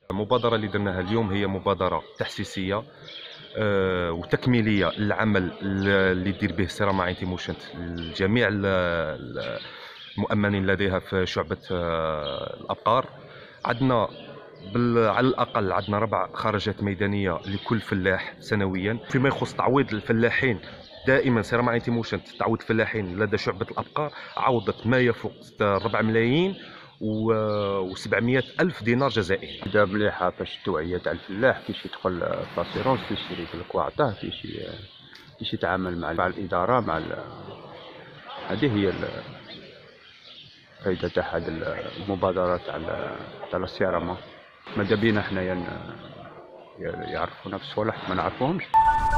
المبادرة اللي درناها اليوم هي مبادرة تحسيسية وتكميلية للعمل اللي دير به سيرامع انتي موشنت لجميع المؤمنين لديها في شعبة الأبقار. عندنا على الأقل عندنا 4 خرجات ميدانية لكل فلاح سنويا. فيما يخص تعويض الفلاحين، دائما سيرامع انتي موشنت تعويض الفلاحين لدى شعبة الأبقار عوضت ما يفوق 4 ملايين و700 ألف دينار جزائري. بدا مليحه باش التوعيه تاع الفلاح كيفاش يدخل في لاسيرونس، كيفاش يشري في الكواعطه، كيفاش يتعامل مع الاداره هذه هي الفائده تاع هذه المبادره تاع السيرامه. ماذا بينا حنايا يعرفونا في الصوالح ما نعرفوهمش.